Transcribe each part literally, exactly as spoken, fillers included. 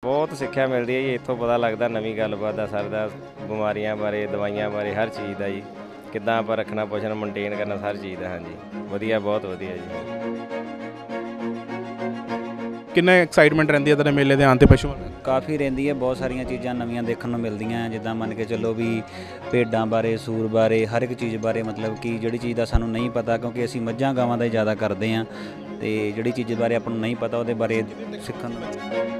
बहुत सिक्ख्या मिलती है जी, इत्थों पता लगता नवीं गलबात सर दा, बीमारियां बारे, दवाइयां बारे, हर चीज़ का जी किद्दां आपां रखना पोषण मेनटेन करना हर चीज़ का। हाँ जी वधिया, बहुत वधिया जी। किन्ना एक्साइटमेंट रहिंदी है तेरे मेले दे आउण ते पशुओं दी? काफ़ी रहिंदी है, बहुत सारिया चीज़ां नवीं देखण नूं मिलदियां, जिद्दां मन के चलो भी भेडां बारे, सूर बारे, हर एक चीज़ बारे, मतलब कि जिहड़ी चीज़ दा सानूं नहीं पता, क्योंकि असीं मੱਝਾਂ गावां दा ही ज़्यादा करदे हां, ते जिहड़ी चीज़ बारे आपां नूं नहीं पता ਉਹਦੇ बारे सिੱਖਣ ਨੂੰ।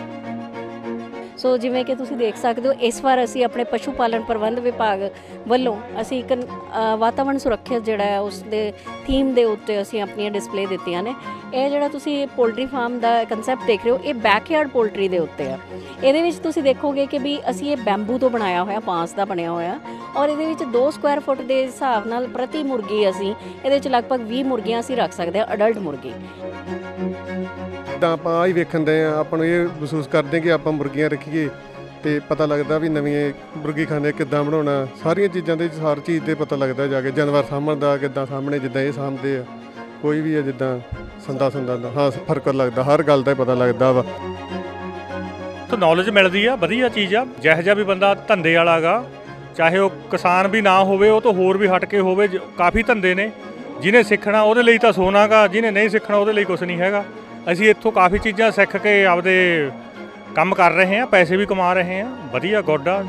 सो जिवें कि तुसीं देख सकते हो, इस वार असीं अपने पशु पालन प्रबंध विभाग ਵੱਲੋਂ ਅਸੀਂ ਇੱਕ ਵਾਤਾਵਰਣ ਸੁਰੱਖਿਆ ਜਿਹੜਾ ਹੈ ਉਸ ਦੇ ਥੀਮ ਦੇ ਉੱਤੇ ਅਸੀਂ ਆਪਣੀਆਂ ਡਿਸਪਲੇ ਦਿੱਤੀਆਂ ਨੇ। ਇਹ ਜਿਹੜਾ ਤੁਸੀਂ ਪੋਲਟਰੀ ਫਾਰਮ ਦਾ ਕਨਸੈਪਟ ਦੇਖ ਰਹੇ ਹੋ, ਇਹ ਬੈਕਯਾਰਡ ਪੋਲਟਰੀ ਦੇ ਉੱਤੇ ਆ। ਇਹਦੇ ਵਿੱਚ ਤੁਸੀਂ ਦੇਖੋਗੇ ਕਿ ਵੀ ਅਸੀਂ ਇਹ ਬੈਂਬੂ ਤੋਂ ਬਣਾਇਆ ਹੋਇਆ, ਬਾਂਸ ਦਾ ਬਣਿਆ ਹੋਇਆ, ਔਰ ਇਹਦੇ ਵਿੱਚ ਦੋ ਸਕੁਆਇਰ ਫੁੱਟ ਦੇ ਹਿਸਾਬ ਨਾਲ ਪ੍ਰਤੀ ਮੁਰਗੀ ਅਸੀਂ ਇਹਦੇ ਵਿੱਚ ਲਗਭਗ ਵੀਹ ਮੁਰਗੀਆਂ ਅਸੀਂ ਰੱਖ ਸਕਦੇ ਹਾਂ, ਅਡਲਟ ਮੁਰਗੀ। ਤਾਂ ਆਪਾਂ ਆ ਹੀ ਵੇਖਣ ਦੇ ਆ, ਆਪਾਂ ਨੂੰ ਇਹ ਮਹਿਸੂਸ ਕਰਦੇ ਕਿ ਆਪਾਂ ਮੁਰਗੀਆਂ ਰੱਖੀਏ ਤੇ ਪਤਾ ਲੱਗਦਾ ਵੀ ਨਵੀਂ ਮੁਰਗੀ ਖਾਨੇ ਕਿੱਦਾਂ ਬਣਾਉਣਾ, ਸਾਰੀਆਂ ਚੀਜ਼ਾਂ ਦੇ ਹਰ ਚੀਜ਼ ਦੇ ਪਤਾ ਲੱਗਦਾ ਜਾ ਕੇ। ਜਾਨਵਰ ਸਾਂਭਣ ਦਾ ਕਿੱਦਾਂ ਸਾਹਮਣੇ ਜਿੱਦਾਂ ਇਹ ਸਾਂਭਦੇ ਆ, ਕੋਈ ਵੀ ਹੈ ਜਿੱਦਾਂ ਸੰਦਾ ਸੰਦਾ ਦਾ, ਹਾਂ ਫਰਕ ਲੱਗਦਾ, ਹਰ ਗੱਲ ਦਾ ਪਤਾ ਲੱਗਦਾ ਵਾ। ਤਾਂ ਨੌਲੇਜ ਮਿਲਦੀ ਆ, ਵਧੀਆ ਚੀਜ਼ ਆ। ਜਿਹੋ ਜਿਹਾ ਵੀ ਬੰਦਾ ਧੰਦੇ ਵਾਲਾ ਗਾ, ਚਾਹੇ ਉਹ ਕਿਸਾਨ ਵੀ ਨਾ ਹੋਵੇ, ਉਹ ਤੋਂ ਹੋਰ ਵੀ ਹਟ ਕੇ ਹੋਵੇ, ਕਾਫੀ ਧੰਦੇ ਨੇ। ਜਿਹਨੇ ਸਿੱਖਣਾ ਉਹਦੇ ਲਈ ਤਾਂ ਸੋਨਾ ਗਾ, ਜਿਹਨੇ ਨਹੀਂ ਸਿੱਖਣਾ ਉਹਦੇ ਲਈ ਕੁਛ ਨਹੀਂ ਹੈਗਾ। ਅਸੀਂ ਇੱਥੋਂ ਕਾਫੀ ਚੀਜ਼ਾਂ ਸਿੱਖ ਕੇ ਆਪਦੇ ਕੰਮ ਕਰ ਰਹੇ ਹਾਂ, ਪੈਸੇ ਵੀ ਕਮਾ ਰਹੇ ਹਾਂ, ਵਧੀਆ ਗੁੱਡ ਆ।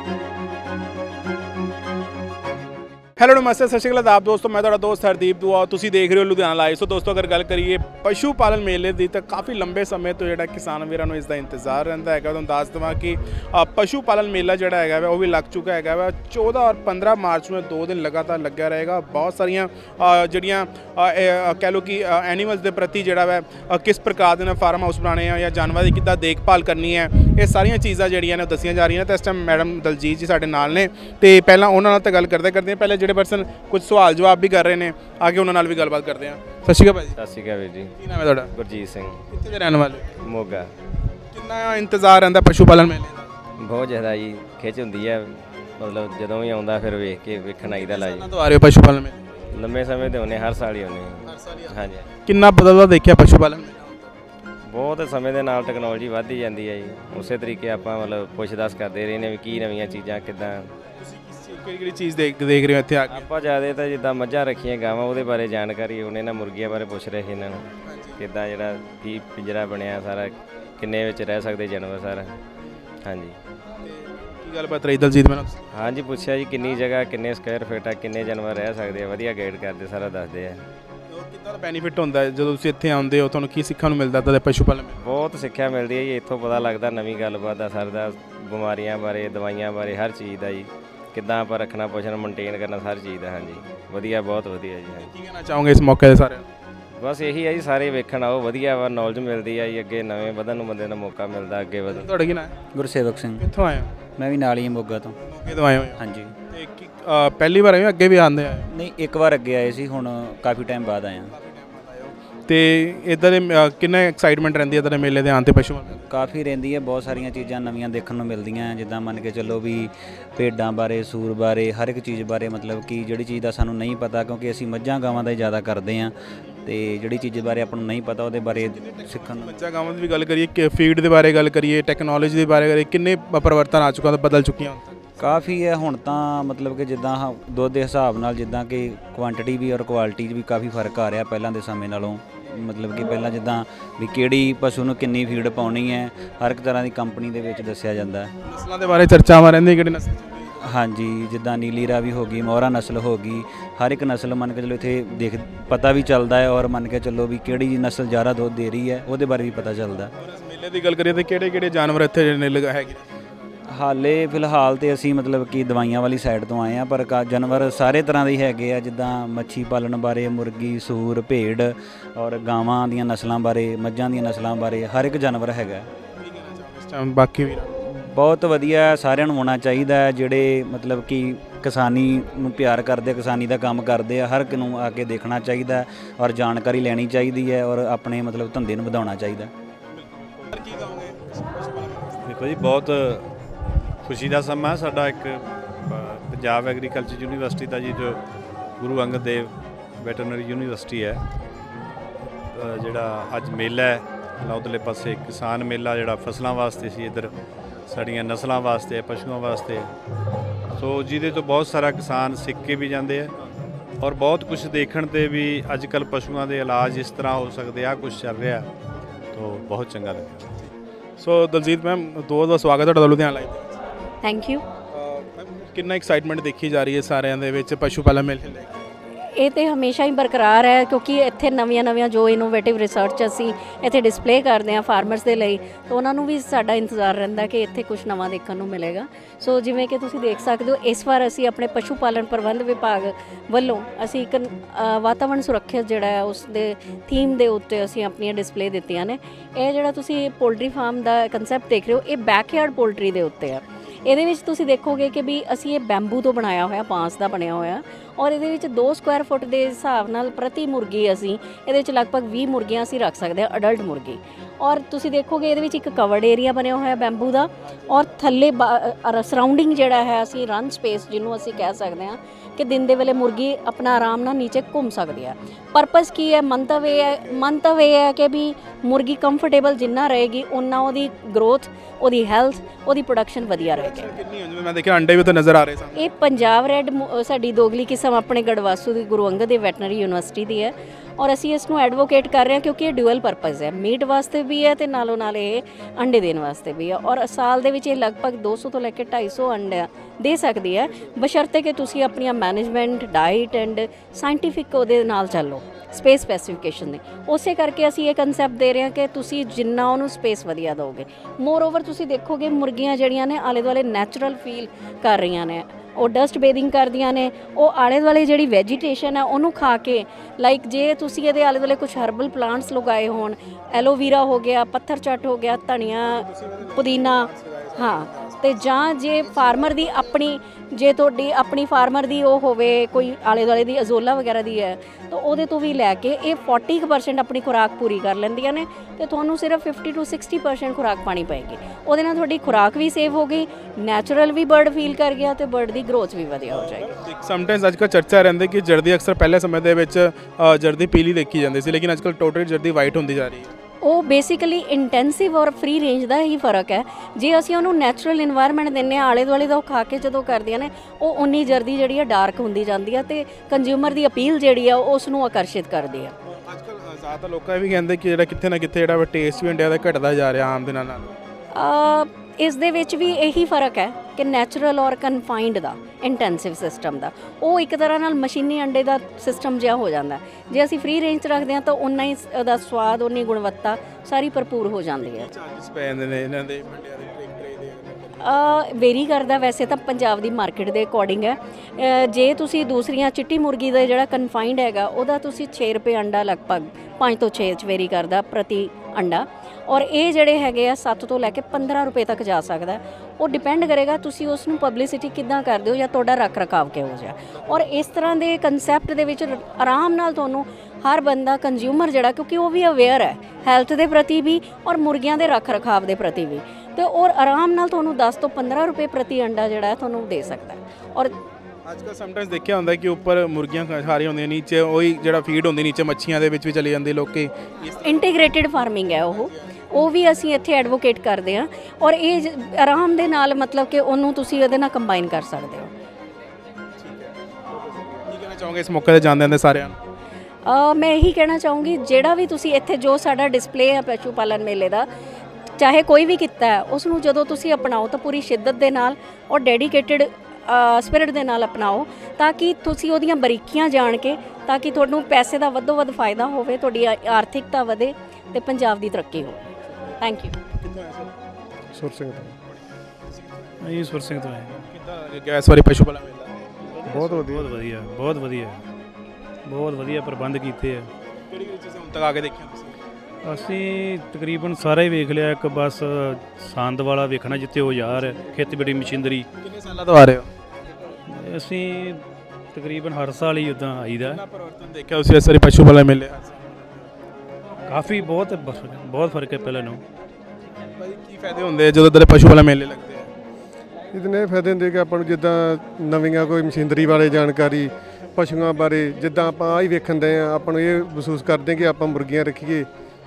ਹੈਲੋ ਨਮਸਤੇ, ਸਤਿ ਸ਼੍ਰੀ ਅਕਾਲ ਆਪ ਦੋਸਤੋ, ਮੈਂ ਤੁਹਾਡਾ ਦੋਸਤ ਹਰਦੀਪ ਦੁਆ, ਤੁਸੀਂ ਦੇਖ ਰਹੇ ਹੋ ਲੁਧਿਆਣਾ ਲਾਈਵ। ਸੋ ਦੋਸਤੋ ਅਗਰ ਗੱਲ ਕਰੀਏ ਪਸ਼ੂ ਪਾਲਣ ਮੇਲੇ ਦੀ ਤਾਂ ਕਾਫੀ ਲੰਬੇ ਸਮੇਂ ਤੋਂ ਜਿਹੜਾ ਕਿਸਾਨ ਵੀਰਾਂ ਨੂੰ ਇਸ ਦਾ ਇੰਤਜ਼ਾਰ ਰਹਿੰਦਾ ਹੈਗਾ। ਤੁਹਾਨੂੰ ਦੱਸ ਦੇਵਾਂ ਕਿ ਪਸ਼ੂ ਪਾਲਣ ਮੇਲਾ ਜਿਹੜਾ ਹੈਗਾ ਵਾ ਉਹ ਵੀ ਲੱਗ ਚੁੱਕਾ ਹੈਗਾ ਵਾ। ਚੌਦਾਂ ਔਰ ਪੰਦਰਾਂ ਮਾਰਚ ਨੂੰ ਦੋ ਦਿਨ ਲਗਾਤਾਰ ਲੱਗਿਆ ਰਹੇਗਾ। ਬਹੁਤ ਸਾਰੀਆਂ ਜਿਹੜੀਆਂ ਕਹਿ ਲਓ ਕਿ ਐਨੀਮਲਸ ਦੇ ਪ੍ਰਤੀ ਜਿਹੜਾ ਵਾ ਕਿਸ ਪ੍ਰਕਾਰ ਦੇ ਨਾਲ ਫਾਰਮ ਹਾਊਸ ਬਣਾਉਣੇ ਆ ਜਾਂ ਜਾਨਵਰਾਂ ਦੀ ਕਿੱਦਾਂ ਦੇਖਭਾਲ ਕਰਨੀ ਹੈ, ਇਹ ਸਾਰੀਆਂ ਚੀਜ਼ਾਂ ਜਿਹੜੀਆਂ ਨੇ ਉਹ ਦੱਸੀਆਂ ਜਾ ਰਹੀਆਂ ਨੇ। ਤਾਂ ਇਸ ਟਾਈਮ ਮੈਡਮ ਦਲਜੀਤ ਜੀ ਸਾਡੇ ਨਾਲ ਨੇ, ਤੇ ਪਹਿਲਾਂ ਉਹਨਾਂ ਨਾਲ ਤਾਂ ਗੱਲ ਕਰਦੇ ਕਰਦੇ ਹਾਂ, ਪਹਿਲੇ ਜਿਹੜੇ ਪਰਸਨ ਕੁਝ ਸਵਾਲ ਜਵਾਬ ਵੀ ਕਰ ਰਹੇ ਨੇ, ਆਗੇ ਉਹਨਾਂ ਨਾਲ ਵੀ ਗੱਲਬਾਤ ਕਰਦੇ ਹਾਂ। ਸਤਿ ਸ਼੍ਰੀ ਅਕਾਲ ਭਾਈ। ਸਤਿ ਸ਼੍ਰੀ ਅਕਾਲ ਵੀਰ ਜੀ। ਕੀ ਨਾਮ ਹੈ ਤੁਹਾਡਾ? ਗੁਰਜੀਤ ਸਿੰਘ। ਕਿੱਥੇ ਦੇ ਰਹਿਣ ਵਾਲੇ? ਮੋਗਾ। ਕਿੰਨਾ ਇੰਤਜ਼ਾਰ ਰਹਿੰਦਾ ਪਸ਼ੂ ਪਾਲਣ ਮੇਲੇ ਦਾ? ਬਹੁਤ ਜ਼ਿਆਦਾ ਜੀ, ਖਿੱਚ ਹੁੰਦੀ ਹੈ, ਮਤਲਬ ਜਦੋਂ ਵੀ ਆਉਂਦਾ ਫਿਰ ਵੇਖ ਕੇ ਵੇਖਣ ਆਈਦਾ ਲਾ ਜੀ। ਤੋਂ ਆ ਰਹੇ ਹੋ ਪਸ਼ੂ ਪਾਲਣ ਮੇਲੇ? ਲੰਬੇ ਸਮੇਂ ਤੇ ਹੁੰਦੇ, ਹਰ ਸਾਲ ਹੀ ਹੁੰਦੇ। ਹਰ ਸਾਲ ਹੀ? ਹਾਂਜੀ। ਕਿੰਨਾ ਬਦਲਦਾ ਦੇਖਿਆ ਪਸ਼ੂ ਪਾਲਣ ਮੇਲਾ? ਬਹੁਤ ਸਮੇਂ ਦੇ ਨਾਲ ਟੈਕਨੋਲੋਜੀ ਵੱਧਦੀ ਜਾਂਦੀ ਹੈ ਜੀ, ਉਸੇ ਤਰੀਕੇ ਆਪਾਂ ਮਤਲਬ ਪੁੱਛ ਦੱਸ ਕਰਦੇ ਰਹਿੰਦੇ ਵੀ ਕੀ ਨਵੀਆਂ ਚੀਜ਼ਾਂ ਕਿੱਦਾਂ। ਕਿਹੜੀ ਕਿਹੜੀ ਚੀਜ਼ ਦੇਖ ਦੇਖ ਰਹੇ ਹੋ ਇੱਥੇ ਆ ਕੇ? ਆਪਾਂ ਜ਼ਿਆਦਾ ਤਾਂ ਜਿੱਦਾਂ ਮੱਝਾਂ ਰੱਖੀਆਂ, ਗਾਵਾਂ, ਉਹਦੇ ਬਾਰੇ ਜਾਣਕਾਰੀ ਉਹਨੇ ਨਾ, ਮੁਰਗੀਆਂ ਬਾਰੇ ਪੁੱਛ ਰਹੇ ਸੀ ਇਹਨਾਂ ਨੂੰ, ਕਿੱਦਾਂ ਜਿਹੜਾ ਕੀ ਪਿੰਜਰਾ ਬਣਿਆ ਸਾਰਾ, ਕਿੰਨੇ ਵਿੱਚ ਰਹਿ ਸਕਦੇ ਜਾਨਵਰ ਸਾਰਾ। ਹਾਂਜੀ। ਕੀ ਗੱਲਬਾਤ ਰਹੀ ਦਲਜੀਤ ਮੈਨੂੰ? ਹਾਂਜੀ ਪੁੱਛਿਆ ਜੀ ਕਿੰਨੀ ਜਗ੍ਹਾ, ਕਿੰਨੇ ਸਕੁਆਇਰ ਫੀਟ ਆ, ਕਿੰਨੇ ਜਾਨਵਰ ਰਹਿ ਸਕਦੇ ਆ, ਵਧੀਆ ਗਾਈਡ ਕਰਦੇ, ਸਾਰਾ ਦੱਸਦੇ ਆ। ਕਿੱਦਾਂ ਦਾ ਬੈਨੀਫਿਟ ਹੁੰਦਾ ਹੈ ਜਦੋਂ ਤੁਸੀਂ ਇੱਥੇ ਆਉਂਦੇ ਹੋ, ਤੁਹਾਨੂੰ ਕੀ ਸਿੱਖਣ ਨੂੰ ਮਿਲਦਾ ਤੁਹਾਡੇ ਪਸ਼ੂ ਪਾਲਣ ਵਿੱਚ? ਬਹੁਤ ਸਿੱਖਿਆ ਮਿਲਦੀ ਹੈ ਜੀ, ਇੱਥੋਂ ਪਤਾ ਲੱਗਦਾ ਨਵੀਂ ਗੱਲਬਾਤ ਦਾ ਸਰ ਦਾ, ਬਿਮਾਰੀਆਂ ਬਾਰੇ, ਦਵਾਈਆਂ ਬਾਰੇ, ਹਰ ਚੀਜ਼ ਦਾ ਜੀ ਕਿੱਦਾਂ ਆਪਾਂ ਰੱਖਣਾ ਪੋਸ਼ਣ ਮੇਨਟੇਨ ਕਰਨਾ ਹਰ ਚੀਜ਼ ਦਾ। ਹਾਂਜੀ ਵਧੀਆ, ਬਹੁਤ ਵਧੀਆ ਜੀ। ਕੀ ਕਹਿਣਾ ਚਾਹੋਗੇ ਇਸ ਮੌਕੇ 'ਤੇ ਸਾਰਿਆਂ ਨੂੰ? ਬਸ ਇਹੀ ਹੈ ਜੀ, ਸਾਰੇ ਵੇਖਣ ਆਓ, ਵਧੀਆ ਵਾ, ਨੌਲੇਜ ਮਿਲਦੀ ਹੈ ਜੀ, ਅੱਗੇ ਨਵੇਂ ਵਧਣ ਨੂੰ ਬੰਦੇ ਦਾ ਮੌਕਾ ਮਿਲਦਾ, ਅੱਗੇ ਵਧਣ। ਤੁਹਾਡਾ ਕੀ ਨਾਮ ਹੈ? ਗੁਰਸੇਵਕ ਸਿੰਘ। ਕਿੱਥੋਂ ਆਏ ਹੋ? ਮੈਂ ਵੀ ਨਾਲ ਹੀ ਮੋਗਾ ਤੋਂ। ਮੋਗੇ ਤੋਂ ਆਏ ਹੋ? ਹਾਂਜੀ। ਤੇ ਕੀ ਪਹਿਲੀ ਵਾਰ ਆਏ ਹੋ, ਅੱਗੇ ਵੀ ਆਉਂਦੇ ਆਏ? ਨਹੀਂ, ਇੱਕ ਵਾਰ ਅੱਗੇ ਆਏ ਸੀ, ਹੁਣ ਕਾਫੀ ਟਾਈਮ ਬਾਅਦ ਆਏ ਹਾਂ। ਤੇ ਇੱਧਰ ਦੇ ਕਿੰਨਾ ਐਕਸਾਈਟਮੈਂਟ ਰਹਿੰਦੀ ਹੈ ਇੱਧਰ ਮੇਲੇ ਦੇ ਆਉਣ 'ਤੇ ਪਸ਼ੂਆਂ ਦੀ? ਕਾਫੀ ਰਹਿੰਦੀ ਹੈ, ਬਹੁਤ ਸਾਰੀਆਂ ਚੀਜ਼ਾਂ ਨਵੀਆਂ ਦੇਖਣ ਨੂੰ ਮਿਲਦੀਆਂ, ਜਿੱਦਾਂ ਮੰਨ ਕੇ ਚੱਲੋ ਵੀ ਭੇਡਾਂ ਬਾਰੇ, ਸੂਰ ਬਾਰੇ, ਹਰ ਇੱਕ ਚੀਜ਼ ਬਾਰੇ, ਮਤਲਬ ਕਿ ਜਿਹੜੀ ਚੀਜ਼ ਦਾ ਸਾਨੂੰ ਨਹੀਂ ਪਤਾ, ਕਿਉਂਕਿ ਅਸੀਂ ਮੱਝਾਂ ਗਾਵਾਂ ਦਾ ਹੀ ਜ਼ਿਆਦਾ ਕਰਦੇ ਹਾਂ, ਤੇ ਜਿਹੜੀ ਚੀਜ਼ ਬਾਰੇ ਆਪਾਂ ਨੂੰ ਨਹੀਂ ਪਤਾ ਉਹਦੇ ਬਾਰੇ ਸਿੱਖਣ ਨੂੰ। ਮੱਝਾਂ ਗਾਵਾਂ ਦੀ ਵੀ ਗੱਲ ਕਰੀਏ, ਕਿ ਫੀਡ ਦੇ ਬਾਰੇ ਗੱਲ ਕਰੀਏ, ਟੈਕਨੋਲੋਜੀ ਦੇ ਬਾਰੇ ਕਰੀਏ, ਕਿੰਨੇ ਪਰਿਵਰਤਨ ਆ ਚੁੱਕਾ, ਬਦਲ ਚੁੱਕੀਆਂ ਹੁਣ ਤੱਕ? ਕਾਫੀ ਹੈ ਹੁਣ ਤਾਂ, ਮਤਲਬ ਕਿ ਜਿੱਦਾਂ ਦੁੱਧ ਦੇ ਹਿਸਾਬ ਨਾਲ, ਜਿੱਦਾਂ ਕਿ ਕੁਆਂਟੀਟੀ ਵੀ ਔਰ ਕੁਆਲਿਟੀ 'ਚ ਵੀ ਕਾਫੀ ਫਰਕ ਆ ਰਿਹਾ ਪਹਿਲਾਂ ਦੇ ਸਮੇਂ ਨਾਲੋਂ। ਮਤਲਬ ਕਿ ਪਹਿਲਾਂ ਜਿੱਦਾਂ ਵੀ ਕਿਹੜੀ ਪਸ਼ੂ ਨੂੰ ਕਿੰਨੀ ਫੀਡ ਪਾਉਣੀ ਹੈ, ਹਰ ਇੱਕ ਤਰ੍ਹਾਂ ਦੀ ਕੰਪਨੀ ਦੇ ਵਿੱਚ ਦੱਸਿਆ ਜਾਂਦਾ ਹੈ। ਨਸਲਾਂ ਦੇ ਬਾਰੇ ਚਰਚਾਵਾਂ ਰਹਿੰਦੀਆਂ, ਕਿਹੜੀ ਨਸਲ? ਹਾਂਜੀ, ਜਿੱਦਾਂ ਨੀਲੀ ਰਾਵੀ ਹੋ ਗਈ, ਮੋਹਰਾ ਨਸਲ ਹੋ ਗਈ, ਹਰ ਇੱਕ ਨਸਲ ਮੰਨ ਕੇ ਚੱਲੋ ਇੱਥੇ ਦੇਖ ਪਤਾ ਵੀ ਚੱਲਦਾ ਹੈ, ਔਰ ਮੰਨ ਕੇ ਚੱਲੋ ਵੀ ਕਿਹੜੀ ਨਸਲ ਜ਼ਿਆਦਾ ਦੁੱਧ ਦੇ ਰਹੀ ਹੈ ਉਹਦੇ ਬਾਰੇ ਵੀ ਪਤਾ ਚੱਲਦਾ। ਮੇਲੇ ਦੀ ਗੱਲ ਕਰੀਏ ਤਾਂ ਕਿਹੜੇ ਕਿਹੜੇ ਜਾਨਵਰ ਇੱਥੇ ਹੈਗੇ? ਹਾਲੇ ਫਿਲਹਾਲ ਤੇ ਅਸੀਂ ਮਤਲਬ ਕਿ ਦਵਾਈਆਂ ਵਾਲੀ ਸਾਈਡ ਤੋਂ ਆਏ ਹਾਂ, ਪਰ ਜਾਨਵਰ ਸਾਰੇ ਤਰ੍ਹਾਂ ਦੇ ਹੈਗੇ ਆ, ਜਿੱਦਾਂ ਮੱਛੀ ਪਾਲਣ ਬਾਰੇ, ਮੁਰਗੀ, ਸੂਰ, ਭੇਡ, ਔਰ ਗਾਵਾਂ ਦੀਆਂ ਨਸਲਾਂ ਬਾਰੇ, ਮੱਝਾਂ ਦੀਆਂ ਨਸਲਾਂ ਬਾਰੇ, ਹਰ ਇੱਕ ਜਾਨਵਰ ਹੈਗਾ। ਬਾਕੀ ਵੀ ਬਹੁਤ ਵਧੀਆ, ਸਾਰਿਆਂ ਨੂੰ ਆਉਣਾ ਚਾਹੀਦਾ ਹੈ, ਜਿਹੜੇ ਮਤਲਬ ਕਿ ਕਿਸਾਨੀ ਨੂੰ ਪਿਆਰ ਕਰਦੇ, ਕਿਸਾਨੀ ਦਾ ਕੰਮ ਕਰਦੇ ਆ, ਹਰ ਇੱਕ ਨੂੰ ਆ ਕੇ ਦੇਖਣਾ ਚਾਹੀਦਾ ਔਰ ਜਾਣਕਾਰੀ ਲੈਣੀ ਚਾਹੀਦੀ ਹੈ, ਔਰ ਆਪਣੇ ਮਤਲਬ ਧੰਦੇ ਨੂੰ ਵਧਾਉਣਾ ਚਾਹੀਦਾ। ਦੇਖੋ ਜੀ, ਬਹੁਤ ਖੁਸ਼ੀ ਦਾ ਸਮਾਂ ਹੈ ਸਾਡਾ। ਇੱਕ ਪੰਜਾਬ ਐਗਰੀਕਲਚਰ ਯੂਨੀਵਰਸਿਟੀ ਦਾ ਜੀ ਜੋ ਗੁਰੂ ਅੰਗਦ ਦੇਵ ਵੈਟਰਨਰੀ ਯੂਨੀਵਰਸਿਟੀ ਹੈ, ਜਿਹੜਾ ਅੱਜ ਮੇਲਾ ਹੈ ਉਧਰਲੇ ਪਾਸੇ ਕਿਸਾਨ ਮੇਲਾ ਜਿਹੜਾ ਫਸਲਾਂ ਵਾਸਤੇ ਸੀ, ਇੱਧਰ ਸਾਡੀਆਂ ਨਸਲਾਂ ਵਾਸਤੇ, ਪਸ਼ੂਆਂ ਵਾਸਤੇ। ਸੋ ਜਿਹਦੇ ਤੋਂ ਬਹੁਤ ਸਾਰਾ ਕਿਸਾਨ ਸਿੱਖ ਕੇ ਵੀ ਜਾਂਦੇ ਆ ਔਰ ਬਹੁਤ ਕੁਝ ਦੇਖਣ ਤੇ ਵੀ ਅੱਜ ਕੱਲ੍ਹ ਪਸ਼ੂਆਂ ਦੇ ਇਲਾਜ ਇਸ ਤਰ੍ਹਾਂ ਹੋ ਸਕਦੇ ਆ, ਕੁਝ ਚੱਲ ਰਿਹਾ, ਤੋ ਬਹੁਤ ਚੰਗਾ ਲੱਗਿਆ। ਸੋ ਦਲਜੀਤ ਮੈਮ, ਦੋ ਦਾ ਸਵਾਗਤ ਹੈ ਤੁਹਾਡਾ ਲੁਧਿਆਣਾ ਲਾਈਵ ਤੇ। Thank you. ਕਿੰਨਾ ਐਕਸਾਈਟਮੈਂਟ ਦੇਖੀ ਜਾ ਰਹੀ ਹੈ ਸਾਰਿਆਂ ਦੇ ਵਿੱਚ ਪਸ਼ੂ ਪਾਲਣ ਮੇਲੇ ਲੈ ਕੇ? ਇਹ ਤੇ ਹਮੇਸ਼ਾ ਹੀ ਬਰਕਰਾਰ ਹੈ, ਕਿਉਂਕਿ ਇੱਥੇ ਨਵੀਆਂ ਨਵੀਆਂ ਜੋ ਇਨੋਵੇਟਿਵ ਰਿਸਰਚ ਅਸੀਂ ਇੱਥੇ ਡਿਸਪਲੇ ਕਰਦੇ ਹਾਂ ਫਾਰਮਰਸ ਦੇ ਲਈ, ਤਾਂ ਉਹਨਾਂ ਨੂੰ ਵੀ ਸਾਡਾ ਇੰਤਜ਼ਾਰ ਰਹਿੰਦਾ ਕਿ ਇੱਥੇ ਕੁਝ ਨਵਾਂ ਦੇਖਣ ਨੂੰ ਮਿਲੇਗਾ। ਸੋ ਜਿਵੇਂ ਕਿ ਤੁਸੀਂ ਦੇਖ ਸਕਦੇ ਹੋ, ਇਸ ਵਾਰ ਅਸੀਂ ਆਪਣੇ ਪਸ਼ੂ ਪਾਲਣ ਪ੍ਰਬੰਧ ਵਿਭਾਗ ਵੱਲੋਂ ਅਸੀਂ ਇੱਕ ਵਾਤਾਵਰਣ ਸੁਰੱਖਿਅਤ ਜਿਹੜਾ ਹੈ ਉਸ ਦੇ ਥੀਮ ਦੇ ਉੱਤੇ ਅਸੀਂ ਆਪਣੀਆਂ ਡਿਸਪਲੇ ਦਿੱਤੀਆਂ ਨੇ। ਇਹ ਜਿਹੜਾ ਤੁਸੀਂ ਪੋਲਟਰੀ ਫਾਰਮ ਦਾ ਕਨਸੈਪਟ ਦੇਖ ਰਹੇ ਹੋ, ਇਹ ਬੈਕਯਾਰਡ ਪੋਲਟਰੀ ਦੇ ਉੱਤੇ ਆ। ਇਹਦੇ ਵਿੱਚ ਤੁਸੀਂ ਦੇਖੋਗੇ ਕਿ ਵੀ ਅਸੀਂ ਇਹ ਬੈਂਬੂ ਤੋਂ ਬਣਾਇਆ ਹੋਇਆ, ਬਾਂਸ ਦਾ ਬਣਿਆ ਹੋਇਆ, ਔਰ ਇਹਦੇ ਵਿੱਚ ਦੋ ਸਕੁਆਇਰ ਫੁੱਟ ਦੇ ਹਿਸਾਬ ਨਾਲ ਪ੍ਰਤੀ ਮੁਰਗੀ ਅਸੀਂ ਇਹਦੇ ਵਿੱਚ ਲਗਭਗ ਵੀਹ ਮੁਰਗੀਆਂ ਅਸੀਂ ਰੱਖ ਸਕਦੇ ਹਾਂ, ਅਡਲਟ ਮੁਰਗੀ। ਔਰ ਤੁਸੀਂ ਦੇਖੋਗੇ ਇਹਦੇ ਵਿੱਚ ਇੱਕ ਕਵਰਡ ਏਰੀਆ ਬਣਿਆ ਹੋਇਆ ਬੈਂਬੂ ਦਾ, ਔਰ ਥੱਲੇ ਸਰਾਊਂਡਿੰਗ ਜਿਹੜਾ ਹੈ ਅਸੀਂ ਰਨ ਸਪੇਸ ਜਿਹਨੂੰ ਅਸੀਂ ਕਹਿ ਸਕਦੇ ਹਾਂ ਕਿ ਦਿਨ ਦੇ ਵੇਲੇ ਮੁਰਗੀ ਆਪਣਾ ਆਰਾਮ ਨਾਲ ਨੀਚੇ ਘੁੰਮ ਸਕਦੀ ਹੈ। ਪਰਪਸ ਕੀ ਹੈ? ਮੰਤਵ ਇਹ ਹੈ ਮੰਤਵ ਇਹ ਹੈ ਕਿ ਵੀ ਮੁਰਗੀ ਕੰਫਰਟੇਬਲ ਜਿੰਨਾ ਰਹੇਗੀ ਉਨਾ ਉਹਦੀ ਗਰੋਥ, ਉਹਦੀ ਹੈਲਥ, ਉਹਦੀ ਪ੍ਰੋਡਕਸ਼ਨ ਵਧੀਆ ਰਹੇਗੀ। ਕਿੰਨੀ ਜਿਵੇਂ ਮੈਂ ਦੇਖਿਆ ਅੰਡੇ ਵੀ ਤਾਂ ਨਜ਼ਰ ਆ ਰਹੇ ਸਨ। ਇਹ ਪੰਜਾਬ ਰੈੱਡ ਸਾਡੀ ਦੋਗਲੀ ਕਿਸਮ ਆਪਣੇ ਗੜਵਾਸੂ ਦੀ ਗੁਰੂ ਅੰਗਦ ਦੇਵ ਵੈਟਨਰੀ ਯੂਨੀਵਰਸਿਟੀ ਦੀ ਹੈ, ਔਰ ਅਸੀਂ ਇਸ ਨੂੰ ਐਡਵੋਕੇਟ ਕਰ ਰਹੇ ਹਾਂ ਕਿਉਂਕਿ ਇਹ ਡਿਊਅਲ ਪਰਪਸ ਹੈ, ਮੀਟ ਵਾਸਤੇ ਵੀ ਹੈ ਅਤੇ ਨਾਲੋਂ ਨਾਲ ਇਹ ਅੰਡੇ ਦੇਣ ਵਾਸਤੇ ਵੀ ਹੈ। ਔਰ ਸਾਲ ਦੇ ਵਿੱਚ ਇਹ ਲਗਭਗ ਦੋ ਸੌ ਤੋਂ ਲੈ ਕੇ ਢਾਈ ਸੌ ਅੰਡਾ ਦੇ ਸਕਦੀ ਹੈ, ਬਸ਼ਰਤੇ ਕਿ ਤੁਸੀਂ ਆਪਣੀਆਂ ਮੈਨੇਜਮੈਂਟ, ਡਾਈਟ ਐਂਡ ਸਾਇੰਟੀਫਿਕ ਉਹਦੇ ਨਾਲ ਚੱਲੋ, ਸਪੇਸ ਸਪੈਸੀਫਿਕੇਸ਼ਨ ਦੇ। ਉਸੇ ਕਰਕੇ ਅਸੀਂ ਇਹ ਕਨਸੈਪਟ ਦੇ ਰਹੇ ਹਾਂ ਕਿ ਤੁਸੀਂ ਜਿੰਨਾ ਉਹਨੂੰ ਸਪੇਸ ਵਧੀਆ ਦਿਓਗੇ। ਮੋਰ ਓਵਰ ਤੁਸੀਂ ਦੇਖੋਗੇ ਮੁਰਗੀਆਂ ਜਿਹੜੀਆਂ ਨੇ ਆਲੇ ਦੁਆਲੇ ਨੈਚੁਰਲ ਫੀਲ ਕਰ ਰਹੀਆਂ ਨੇ, ਉਹ ਡਸਟ ਬੇਦਿੰਗ ਕਰਦੀਆਂ ਨੇ, ਉਹ ਆਲੇ ਦੁਆਲੇ ਜਿਹੜੀ ਵੈਜੀਟੇਸ਼ਨ ਹੈ ਉਹਨੂੰ ਖਾ ਕੇ, ਲਾਈਕ ਜੇ ਤੁਸੀਂ ਇਹਦੇ ਆਲੇ ਦੁਆਲੇ ਕੁਝ ਹਰਬਲ ਪਲਾਂਟਸ ਲਗਾਏ ਹੋਣ, ਐਲੋਵੀਰਾ ਹੋ ਗਿਆ, ਪੱਥਰ ਚੱਟ ਹੋ ਗਿਆ, ਧਨੀਆ, ਪੁਦੀਨਾ, ਹਾਂ, ਤੇ ਜਾਂ ਜੇ ਫਾਰਮਰ ਦੀ ਆਪਣੀ, ਜੇ ਤੁਹਾਡੀ ਆਪਣੀ ਫਾਰਮਰ ਦੀ ਉਹ ਹੋਵੇ ਕੋਈ ਆਲੇ ਦੁਆਲੇ ਦੀ ਅਜ਼ੋਲਾ ਵਗੈਰਾ ਦੀ ਹੈ, ਤਾਂ ਉਹਦੇ ਤੋਂ ਵੀ ਲੈ ਕੇ ਇਹ ਚਾਲੀ ਪਰਸੈਂਟ ਆਪਣੀ ਖੁਰਾਕ ਪੂਰੀ ਕਰ ਲੈਂਦੀਆਂ ਨੇ, ਤੇ ਤੁਹਾਨੂੰ ਸਿਰਫ ਫਿਫਟੀ ਟੂ ਸਿਕਸਟੀ ਪਰਸੈਂਟ ਖੁਰਾਕ ਪਾਣੀ ਪਏਗੀ। ਉਹਦੇ ਨਾਲ ਤੁਹਾਡੀ ਖੁਰਾਕ ਵੀ ਸੇਵ ਹੋ ਗਈ, ਨੈਚੁਰਲ ਵੀ ਬਰਡ ਫੀਲ ਕਰ ਗਿਆ, ਤੇ ਬਰਡ ਦੀ ਗਰੋਥ ਵੀ ਵਧੀਆ ਹੋ ਜਾਏਗੀ। ਸਮਟਾਈਮਸ ਅੱਜ ਕੱਲ੍ਹ ਚਰਚਾ ਰਹਿੰਦੀ ਕਿ ਜਰਦੀ ਅਕਸਰ ਪਹਿਲੇ ਸਮੇਂ ਦੇ ਵਿੱਚ ਜਰਦੀ ਪੀਲੀ ਦੇਖੀ ਜਾਂਦੀ ਸੀ, ਲੇਕਿਨ ਅੱਜ ਕੱਲ੍ਹ ਟੋਟਲੀ ਜਰਦੀ ਵਾਈਟ ਹੁੰਦੀ ਜਾ ਰਹੀ ਹੈ। ਉਹ ਬੇਸਿਕਲੀ ਇੰਟੈਂਸਿਵ ਔਰ ਫ੍ਰੀ ਰੇਂਜ ਦਾ ਹੀ ਫਰਕ ਹੈ। ਜੇ ਅਸੀਂ ਉਹਨੂੰ ਨੈਚੁਰਲ ਇਨਵਾਇਰਨਮੈਂਟ ਦਿੰਦੇ ਹਾਂ, ਆਲੇ ਦੁਆਲੇ ਦਾ ਉਹ ਖਾ ਕੇ ਜਦੋਂ ਕਰਦੀਆਂ ਨੇ, ਉਹ ਉਨੀ ਜਰਦੀ ਜਿਹੜੀ ਹੈ ਡਾਰਕ ਹੁੰਦੀ ਜਾਂਦੀ ਹੈ, ਅਤੇ ਕੰਜ਼ਿਊਮਰ ਦੀ ਅਪੀਲ ਜਿਹੜੀ ਆ ਉਸ ਨੂੰ ਆਕਰਸ਼ਿਤ ਕਰਦੀ ਹੈ। ਅੱਜ ਕੱਲ੍ਹ ਜ਼ਿਆਦਾ ਲੋਕਾਂ ਇਹ ਵੀ ਕਹਿੰਦੇ ਕਿ ਜਿਹੜਾ ਕਿਤੇ ਨਾ ਕਿਤੇ ਜਿਹੜਾ ਟੇਸਟ ਵੀ ਇੰਡੀਆ ਦਾ ਘਟਦਾ ਜਾ ਰਿਹਾ ਆਮ ਦਿਨਾਂ ਨਾਲ। ਇਸ ਦੇ ਵਿੱਚ ਵੀ ਇਹੀ ਫਰਕ ਹੈ ਕਿ ਨੈਚੁਰਲ ਔਰ ਕਨਫਾਈਨਡ ਦਾ, ਇੰਟੈਂਸਿਵ ਸਿਸਟਮ ਦਾ, ਉਹ ਇੱਕ ਤਰ੍ਹਾਂ ਨਾਲ ਮਸ਼ੀਨੀ ਅੰਡੇ ਦਾ ਸਿਸਟਮ ਜਿਹਾ ਹੋ ਜਾਂਦਾ। ਜੇ ਅਸੀਂ ਫ੍ਰੀ ਰੇਂਜ 'ਚ ਰੱਖਦੇ ਹਾਂ ਤਾਂ ਉਨਾ ਹੀ ਉਹਦਾ ਸਵਾਦ, ਉਨੀ ਗੁਣਵੱਤਾ ਸਾਰੀ ਭਰਪੂਰ ਹੋ ਜਾਂਦੀ ਹੈ। ਚਾਰਜਸ ਪੈ ਜਾਂਦੇ ਨੇ ਇਹਨਾਂ ਦੇ ਮੰਡੀਆਂ ਦੇ ਵੇਰੀ ਕਰਦਾ, ਵੈਸੇ ਤਾਂ ਪੰਜਾਬ ਦੀ ਮਾਰਕੀਟ ਦੇ ਅਕੋਰਡਿੰਗ ਹੈ। ਜੇ ਤੁਸੀਂ ਦੂਸਰੀਆਂ ਚਿੱਟੀ ਮੁਰਗੀ ਦਾ ਜਿਹੜਾ ਕਨਫਾਈਨਡ ਹੈਗਾ ਉਹਦਾ ਤੁਸੀਂ ਛੇ ਰੁਪਏ ਅੰਡਾ, ਲਗਭਗ ਪੰਜ ਤੋਂ ਛੇ 'ਚ ਵੇਰੀ ਕਰਦਾ ਪ੍ਰਤੀ ਅੰਡਾ, ਔਰ ਇਹ ਜਿਹੜੇ ਹੈਗੇ ਆ ਸੱਤ ਤੋਂ ਲੈ ਕੇ ਪੰਦਰਾਂ ਰੁਪਏ ਤੱਕ ਜਾ ਸਕਦਾ। ਉਹ ਡਿਪੈਂਡ ਕਰੇਗਾ ਤੁਸੀਂ ਉਸ ਨੂੰ ਪਬਲਿਸਿਟੀ ਕਿੱਦਾਂ ਕਰਦੇ ਹੋ ਜਾਂ ਤੁਹਾਡਾ ਰੱਖ ਰਖਾਵ ਕਿਹੋ ਜਿਹਾ। ਔਰ ਇਸ ਤਰ੍ਹਾਂ ਦੇ ਕਨਸੈਪਟ ਦੇ ਵਿੱਚ ਆਰਾਮ ਨਾਲ ਤੁਹਾਨੂੰ ਹਰ ਬੰਦਾ, ਕੰਜ਼ਿਊਮਰ ਜਿਹੜਾ, ਕਿਉਂਕਿ ਉਹ ਵੀ ਅਵੇਅਰ ਹੈ ਹੈਲਥ ਦੇ ਪ੍ਰਤੀ ਵੀ ਔਰ ਮੁਰਗੀਆਂ ਦੇ ਰੱਖ ਰਖਾਵ ਦੇ ਪ੍ਰਤੀ ਵੀ, ਤੇ ਔਰ ਆਰਾਮ ਨਾਲ ਤੁਹਾਨੂੰ ਦਸ ਤੋਂ ਪੰਦਰਾਂ ਰੁਪਏ ਪ੍ਰਤੀ ਅੰਡਾ ਜਿਹੜਾ ਤੁਹਾਨੂੰ ਦੇ ਸਕਦਾ। ਔਰ ਅੱਜ ਕੱਲ੍ਹ ਸਮਟਾਈਮਸ ਦੇਖਿਆ ਹੁੰਦਾ ਕਿ ਉੱਪਰ ਮੁਰਗੀਆਂ ਖਾ ਰਹੀਆਂ ਹੁੰਦੀਆਂ, ਨੀਚੇ ਉਹੀ ਜਿਹੜਾ ਫੀਡ ਹੁੰਦੀ ਨੀਚੇ ਮੱਛੀਆਂ ਦੇ ਵਿੱਚ ਵੀ ਚਲੇ ਜਾਂਦੇ ਲੋਕੀ। ਇੰਟੀਗ੍ਰੇਟਿਡ ਫਾਰਮਿੰਗ ਹੈ ਉਹ ਉਹ ਵੀ ਅਸੀਂ ਇੱਥੇ ਐਡਵੋਕੇਟ ਕਰਦੇ ਹਾਂ, ਔਰ ਇਹ ਆਰਾਮ ਦੇ ਨਾਲ ਮਤਲਬ ਕਿ ਉਹਨੂੰ ਤੁਸੀਂ ਉਹਦੇ ਨਾਲ ਕੰਬਾਈਨ ਕਰ ਸਕਦੇ ਹੋ। ਕੀ ਕਹਿਣਾ ਚਾਹੋਗੇ ਇਸ ਮੌਕੇ 'ਤੇ ਜਾਂਦੇ ਹੁੰਦੇ ਸਾਰਿਆਂ ਨੂੰ? ਮੈਂ ਇਹੀ ਕਹਿਣਾ ਚਾਹੂੰਗੀ, ਜਿਹੜਾ ਵੀ ਤੁਸੀਂ ਇੱਥੇ ਜੋ ਸਾਡਾ ਡਿਸਪਲੇ ਹੈ ਪਸ਼ੂ ਪਾਲਣ ਮੇਲੇ ਦਾ, ਚਾਹੇ ਕੋਈ ਵੀ ਕੀਤਾ ਹੈ, ਉਸ ਨੂੰ ਜਦੋਂ ਤੁਸੀਂ ਅਪਣਾਓ ਤਾਂ ਪੂਰੀ ਸ਼ਿੱਦਤ ਦੇ ਨਾਲ ਔਰ ਡੈਡੀਕੇਟਿਡ ਸਪਿਰਿਟ ਦੇ ਨਾਲ ਅਪਣਾਓ, ਤਾਂ ਕਿ ਤੁਸੀਂ ਉਹਦੀਆਂ ਬਰੀਕੀਆਂ ਜਾਣ ਕੇ, ਤਾਂ ਕਿ ਤੁਹਾਨੂੰ ਪੈਸੇ ਦਾ ਵੱਧੋ ਵੱਧ ਫਾਇਦਾ ਹੋਵੇ, ਤੁਹਾਡੀ ਆਰਥਿਕਤਾ ਵਧੇ ਅਤੇ ਪੰਜਾਬ ਦੀ ਤਰੱਕੀ ਹੋਵੇ। Thank you. ਸੁਰ ਸਿੰਘ ਤੋਂ ਜੀ, ਸੁਰ ਸਿੰਘ ਤੋਂ ਹੈ। ਕਿੱਦਾਂ ਲੱਗਿਆ ਇਸ ਵਾਰੀ ਪਸ਼ੂ ਪਾਲਣ ਮੇਲਾ? ਬਹੁਤ ਵਧੀਆ, ਬਹੁਤ ਵਧੀਆ, ਬਹੁਤ ਵਧੀਆ, ਬਹੁਤ ਵਧੀਆ ਪ੍ਰਬੰਧ ਕੀਤੇ ਆ। ਕਿਹੜੀ ਕਿਹੜੀ ਚੀਜ਼ਾਂ ਹੁਣ ਤੱਕ ਆ ਕੇ ਦੇਖੀਆਂ ਤੁਸੀਂ? ਅਸੀਂ ਤਕਰੀਬਨ ਸਾਰਾ ਹੀ ਵੇਖ ਲਿਆ। ਇੱਕ ਬਸ ਸੰਦ ਵਾਲਾ ਵੇਖਣਾ ਜਿੱਥੇ ਔਜ਼ਾਰ, ਖੇਤੀਬਾੜੀ ਮਸ਼ੀਨਰੀ। ਕਿੰਨੇ ਸਾਲਾਂ ਤੋਂ ਆ ਰਹੇ ਹੋ? ਅਸੀਂ ਤਕਰੀਬਨ ਹਰ ਸਾਲ ਹੀ ਉੱਦਾਂ ਆਈਦਾ। ਕਿੰਨਾ ਪਰਿਵਰਤਨ ਦੇਖਿਆ ਤੁਸੀਂ ਇਸ ਵਾਰੀ ਪਸ਼ੂ ਪਾਲਣ ਮੇਲੇ? ਕਾਫੀ ਬਹੁਤ ਬਹੁਤ ਫਰਕ ਹੈ ਪਹਿਲਾਂ ਨੂੰ। ਭਾਈ ਕੀ ਫਾਇਦੇ ਹੁੰਦੇ ਜਦੋਂ ਇੱਧਰ ਪਸ਼ੂ ਪਾਲਣ ਮੇਲੇ ਲੱਗਦੇ ਆ? ਇਹਦੇ ਨੇ ਫਾਇਦੇ ਹੁੰਦੇ ਕਿ ਆਪਾਂ ਨੂੰ ਜਿੱਦਾਂ ਨਵੀਆਂ ਕੋਈ ਮਸ਼ੀਨਰੀ ਬਾਰੇ ਜਾਣਕਾਰੀ, ਪਸ਼ੂਆਂ ਬਾਰੇ, ਜਿੱਦਾਂ ਆਪਾਂ ਆਹ ਹੀ ਵੇਖਣ ਦੇ ਆ, ਆਪਾਂ ਨੂੰ ਇਹ ਮਹਿਸੂਸ ਕਰਦੇ ਕਿ ਆਪਾਂ ਮੁਰਗੀਆਂ ਰੱਖੀਏ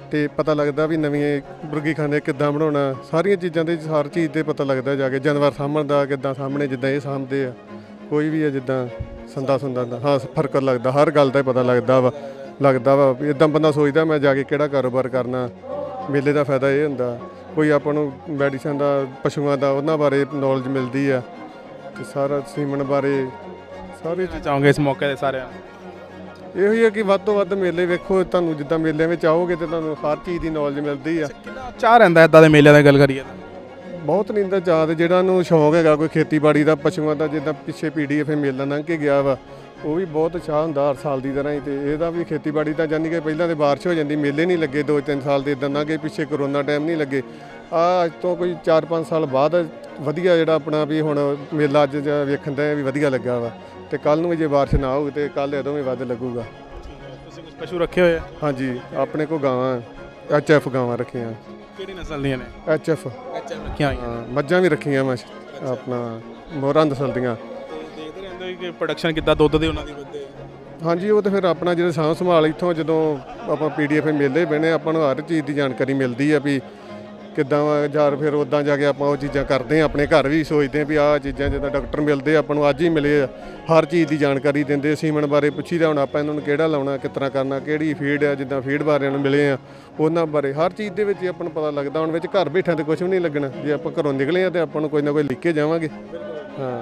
ਤੇ ਪਤਾ ਲੱਗਦਾ ਵੀ ਨਵੀਂ ਮੁਰਗੀ ਖਾਨੇ ਕਿੱਦਾਂ ਬਣਾਉਣਾ, ਸਾਰੀਆਂ ਚੀਜ਼ਾਂ ਦੇ ਹਰ ਚੀਜ਼ ਤੇ ਪਤਾ ਲੱਗਦਾ ਜਾ ਕੇ। ਜਾਨਵਰ ਸਾਂਭਣ ਦਾ ਕਿੱਦਾਂ ਸਾਹਮਣੇ ਜਿੱਦਾਂ ਇਹ ਸਾਂਭਦੇ ਆ, ਕੋਈ ਵੀ ਆ ਜਿੱਦਾਂ ਸੰਦਾ ਸੁੰਦਾ ਦਾ, ਹਾਂ ਫਰਕ ਲੱਗਦਾ, ਹਰ ਗੱਲ ਦਾ ਪਤਾ ਲੱਗਦਾ ਵਾ ਲੱਗਦਾ ਵਾ ਇਦਾਂ ਬੰਦਾ ਸੋਚਦਾ ਮੈਂ ਜਾ ਕੇ ਕਿਹੜਾ ਕਾਰੋਬਾਰ ਕਰਨਾ। ਮੇਲੇ ਦਾ ਫਾਇਦਾ ਇਹ ਹੁੰਦਾ ਕੋਈ ਆਪਾਂ ਨੂੰ ਮੈਡੀਸਨ ਦਾ, ਪਸ਼ੂਆਂ ਦਾ, ਉਹਨਾਂ ਬਾਰੇ ਨੌਲੇਜ ਮਿਲਦੀ ਆ ਤੇ ਸਾਰਾ ਸੀਮਨ ਬਾਰੇ ਸਾਰੇ ਚਾਹੋਗੇ ਇਸ ਮੌਕੇ ਦੇ ਸਾਰਿਆਂ ਇਹੋ ਹੀ ਹੈ ਕਿ ਵੱਧ ਤੋਂ ਵੱਧ ਮੇਲੇ ਵੇਖੋ। ਤੁਹਾਨੂੰ ਜਿੱਦਾਂ ਮੇਲਿਆਂ ਵਿੱਚ ਆਓਗੇ ਤੇ ਤੁਹਾਨੂੰ ਹਰ ਚੀਜ਼ ਦੀ ਨੌਲੇਜ ਮਿਲਦੀ ਆ। ਕਿੰਨਾ ਚਾਹ ਰਹਿੰਦਾ ਇੱਦਾਂ ਦੇ ਮੇਲਿਆਂ ਦੀ ਗੱਲ ਕਰੀਏ ਤਾਂ? ਬਹੁਤ ਨੀਂਦਾ ਚਾਹ ਤੇ ਜਿਹੜਾ ਨੂੰ ਸ਼ੌਂਕ ਹੈਗਾ ਕੋਈ ਖੇਤੀਬਾੜੀ ਦਾ, ਪਸ਼ੂਆਂ ਦਾ, ਜਿੱਦਾਂ ਪਿੱਛੇ ਪੀਡੀਐਫ ਮੇਲਾ ਲੰਘ ਕੇ ਗਿਆ ਵਾ, ਉਹ ਵੀ ਬਹੁਤ ਚਾਹ ਹੁੰਦਾ ਹਰ ਸਾਲ ਦੀ ਤਰ੍ਹਾਂ ਹੀ। ਤੇ ਇਹਦਾ ਵੀ ਖੇਤੀਬਾੜੀ ਦਾ ਜਾਨੀ ਕਿ ਪਹਿਲਾਂ ਤੇ ਬਾਰਿਸ਼ ਹੋ ਜਾਂਦੀ, ਮੇਲੇ ਨਹੀਂ ਲੱਗੇ ਦੋ ਤਿੰਨ ਸਾਲ ਦੇ ਇਦਾਂ ਲੰਘੇ, ਪਿੱਛੇ ਕਰੋਨਾ ਟਾਈਮ ਨਹੀਂ ਲੱਗੇ। ਆ ਅੱਜ ਤੋਂ ਕੋਈ ਚਾਰ ਪੰਜ ਸਾਲ ਬਾਅਦ ਵਧੀਆ ਜਿਹੜਾ ਆਪਣਾ ਵੀ ਹੁਣ ਮੇਲਾ ਅੱਜ ਵੇਖਣ ਦਾ ਵੀ ਵਧੀਆ ਲੱਗਾ ਵਾ। ਤੇ ਕੱਲ ਨੂੰ ਵੀ ਜੇ ਬਾਰਿਸ਼ ਨਾ ਹੋਊ ਤੇ ਕੱਲ ਇਹਦੋਂ ਵੀ ਵੱਧ ਲੱਗੂਗਾ। ਤੁਸੀਂ ਕੁਝ ਪਸ਼ੂ ਰੱਖੇ ਹੋਏ ਆ? ਹਾਂਜੀ, ਆਪਣੇ ਕੋਲ ਗਾਵਾਂ ਐਚ ਐਫ ਗਾਵਾਂ ਰੱਖੀਆਂ। ਕਿਹੜੀ ਨਸਲ ਦੀਆਂ ਨੇ? ਐਚ ਐਫ ਐਚ ਐਫ ਰੱਖੀਆਂ ਹੋਈਆਂ। ਹਾਂ, ਮੱਝਾਂ ਵੀ ਰੱਖੀਆਂ ਮੈਂ ਆਪਣਾ ਮੋਹਰਾਂ ਨਸਲ ਦੀਆਂ। ਦੇਖਦੇ ਰਹਿੰਦੇ ਕਿ ਪ੍ਰੋਡਕਸ਼ਨ ਕਿੱਦਾਂ ਦੁੱਧ ਦੇ ਉਹਨਾਂ ਦੀ ਵੱਧਦੇ? ਹਾਂਜੀ, ਉਹ ਤਾਂ ਫਿਰ ਆਪਣਾ ਜਿਹੜੇ ਸਾਂਭ ਸੰਭਾਲ ਇੱਥੋਂ ਜਦੋਂ ਆਪਾਂ ਪੀਡੀਐਫ ਮੇਲੇ ਬਣੇ ਆਪਾਂ ਨੂੰ ਹਰ ਚੀਜ਼ ਦੀ ਜਾਣਕਾਰੀ ਮਿਲਦੀ ਆ ਵੀ ਕਿੱਦਾਂ ਵਾ। ਯਾਰ ਫਿਰ ਉੱਦਾਂ ਜਾ ਕੇ ਆਪਾਂ ਉਹ ਚੀਜ਼ਾਂ ਕਰਦੇ ਹਾਂ, ਆਪਣੇ ਘਰ ਵੀ ਸੋਚਦੇ ਹਾਂ ਵੀ ਆਹ ਚੀਜ਼ਾਂ ਜਿੱਦਾਂ ਡਾਕਟਰ ਮਿਲਦੇ ਆਪਾਂ ਨੂੰ ਅੱਜ ਹੀ ਮਿਲੇ ਆ, ਹਰ ਚੀਜ਼ ਦੀ ਜਾਣਕਾਰੀ ਦਿੰਦੇ। ਸੀਮਨ ਬਾਰੇ ਪੁੱਛੀਦਾ ਹੁਣ ਆਪਾਂ ਇਹਨਾਂ ਨੂੰ ਕਿਹੜਾ ਲਾਉਣਾ, ਕਿਸ ਤਰ੍ਹਾਂ ਕਰਨਾ, ਕਿਹੜੀ ਫੀਡ ਆ, ਜਿੱਦਾਂ ਫੀਡ ਬਾਰਿਆਂ ਨੂੰ ਮਿਲੇ ਆ ਉਹਨਾਂ ਬਾਰੇ ਹਰ ਚੀਜ਼ ਦੇ ਵਿੱਚ ਆਪਾਂ ਨੂੰ ਪਤਾ ਲੱਗਦਾ। ਹੁਣ ਵਿੱਚ ਘਰ ਬੈਠਿਆਂ ਤੇ ਕੁਝ ਵੀ ਨਹੀਂ ਲੱਗਣਾ, ਜੇ ਆਪਾਂ ਘਰੋਂ ਨਿਕਲੇ ਆ ਤੇ ਆਪਾਂ ਨੂੰ ਕੋਈ ਨਾ ਕੋਈ ਲਿਖ ਕੇ ਜਾਵਾਂਗੇ। ਹਾਂ,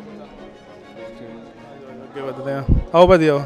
ਅੱਗੇ ਵਧਦੇ ਆ। ਆਓ ਵਧੀਆ।